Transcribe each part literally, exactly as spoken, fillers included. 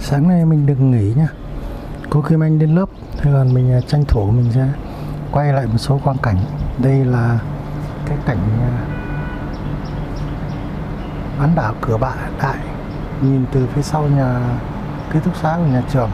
Sáng nay mình được nghỉ nhá. Cô Kim Anh đến lớp, thế còn mình tranh thủ mình sẽ quay lại một số quang cảnh. Đây là cái cảnh bán đảo Cửa Bạ Đại, nhìn từ phía sau nhà ký túc xá của nhà trường.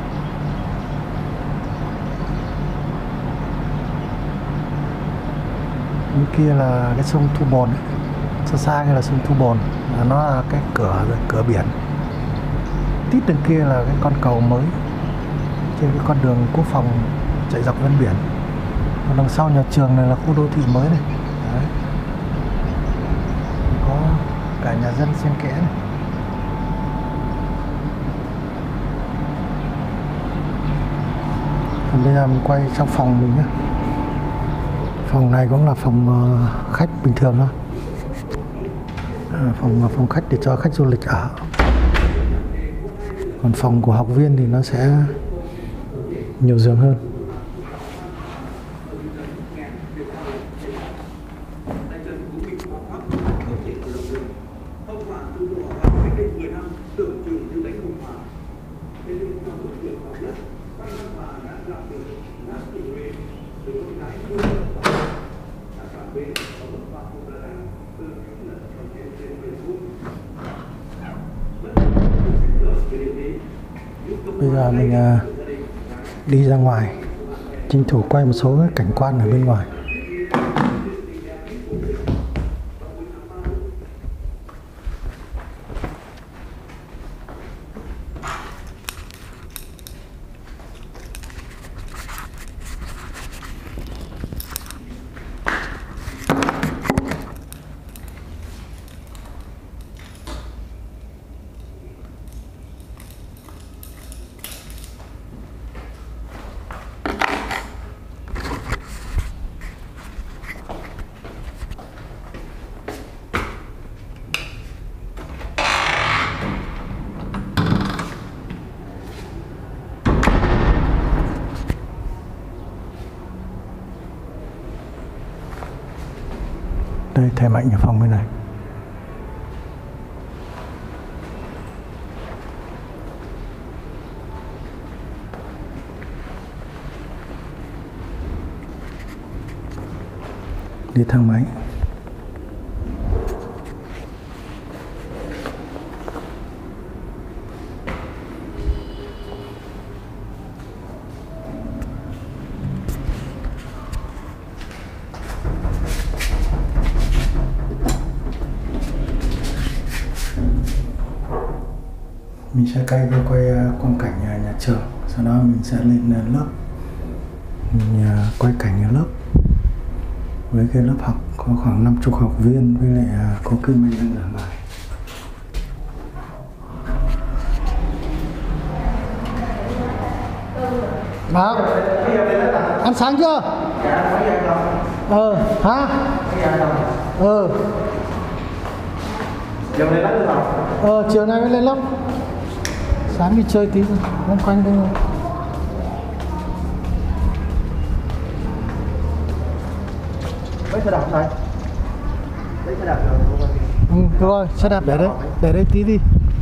Bên kia là cái sông Thu Bồn ấy. Xa xa kia là sông Thu Bồn, nó là cái cửa cửa biển. Tít đằng kia là cái con cầu mới trên cái con đường Quốc Phòng chạy dọc ven biển. Còn đằng sau nhà trường này là khu đô thị mới này. Đấy. Có cả nhà dân xen kẽ này. Còn bây giờ mình quay trong phòng mình nhé. Phòng này cũng là phòng khách bình thường thôi. À, phòng phòng khách để cho khách du lịch ở. Còn phòng của học viên thì nó sẽ nhiều giường hơn. Bây giờ mình à, đi ra ngoài tranh thủ quay một số cái cảnh quan ở bên ngoài. Đây, thầy Mạnh ở phòng bên này. Đi thang máy. Mình sẽ quay quay quang cảnh nhà, nhà trường, sau đó mình sẽ lên lớp, mình quay cảnh ở lớp với cái lớp học có khoảng năm mươi học viên với lại có Kim Anh đang giảng bài. Bác ăn sáng chưa? Ờ hả? Ờ Ờ chiều nay mới lên lớp. Sáng đi chơi tí thôi, quanh quanh đây thôi. Mấy xe đạp này? Lấy xe đạp rồi. Ừ, rồi, xe đạp để đấy, để đây tí đi.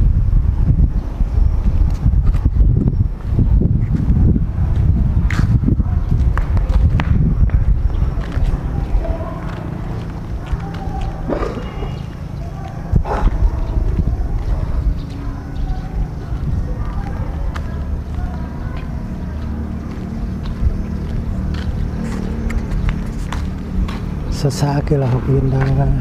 Xa xa kia là học viên đang ra.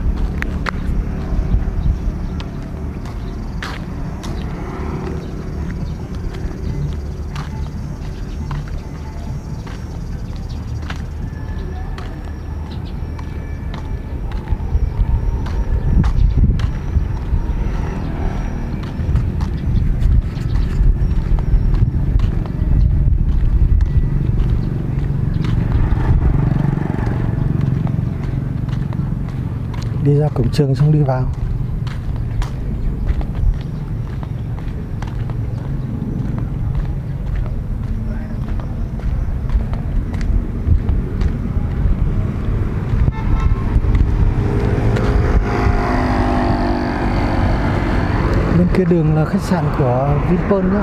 Đi ra cổng trường xong đi vào. Cái đường là khách sạn của Vinpearl nhá.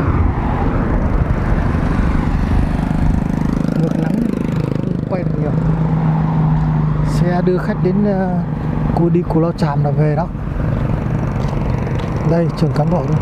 Ngược nắng quay được nhiều. Xe đưa khách đến uh, cô đi Cù Lao Chàm là về đó. Đây trường cán bộ đây.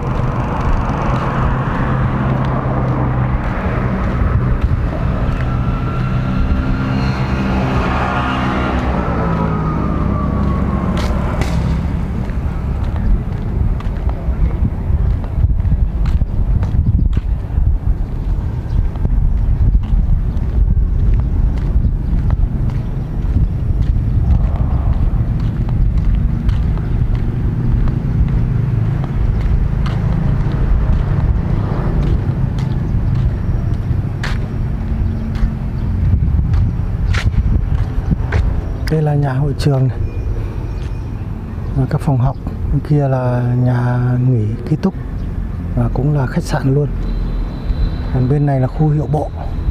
Đây là nhà hội trường này. Và các phòng học. Bên kia là nhà nghỉ ký túc và cũng là khách sạn luôn. Còn bên này là khu hiệu bộ.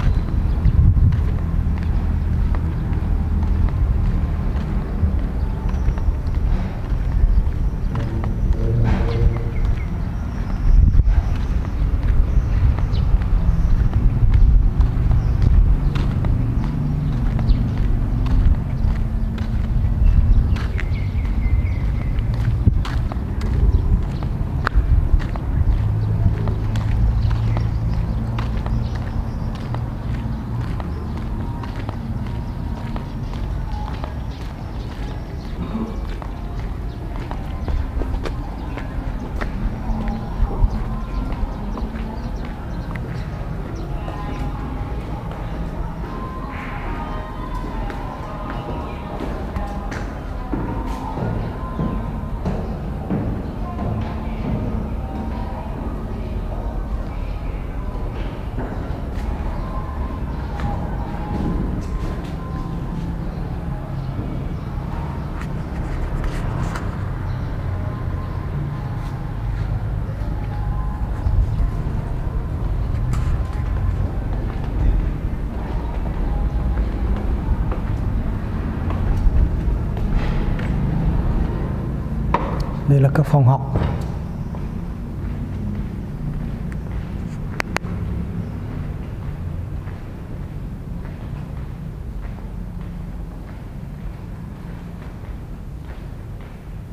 Đây là các phòng học.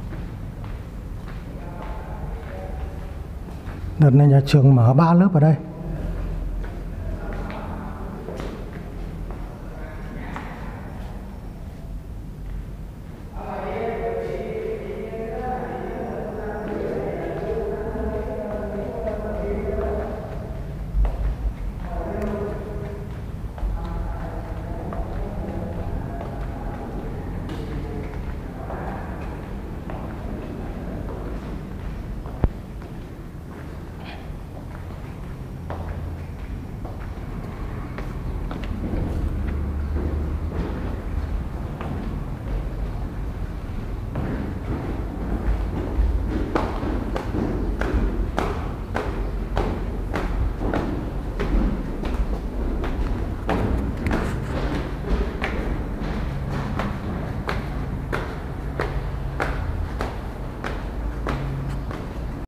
Đợt này nhà trường mở ba lớp ở đây.